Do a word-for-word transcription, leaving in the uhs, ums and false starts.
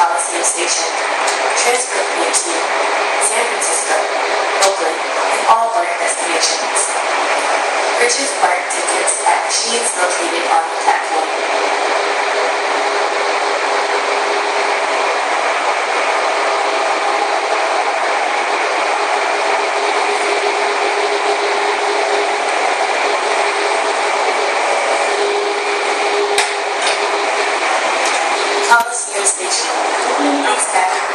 Coliseum Station. Transfer via to San Francisco, Oakland, and all BART destinations. Purchase BART tickets at machines located on the platform. Coliseum Station. Expect